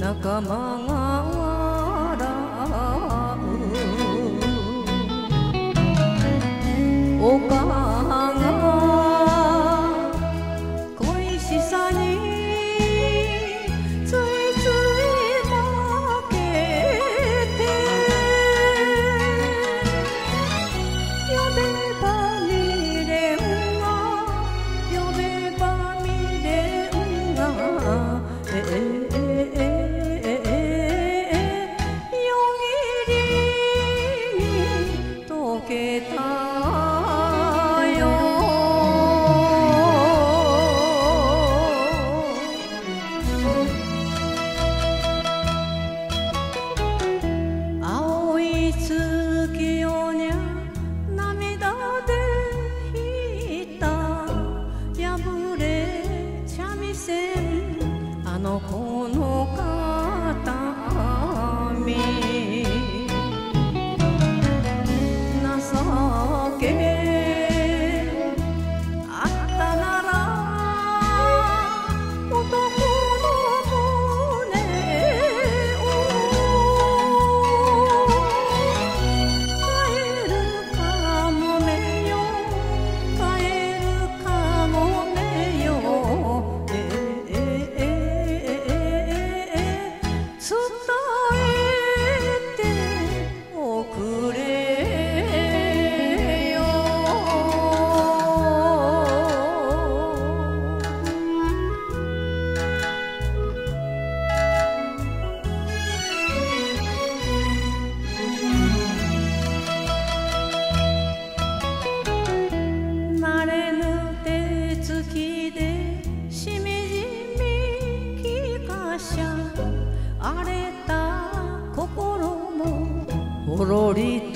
仲間が笑う丘が恋しさについつい負けて呼べば未練が呼べば未練がよぎりに溶けたよ青い月夜にゃ涙で引いた破れ三味線あの子の形見情けあったなら男の胸を帰るかもめよ帰るかもめよ伝えておくれよ慣れぬ手つきでしみじみ聞かしゃ荒れた心もほろり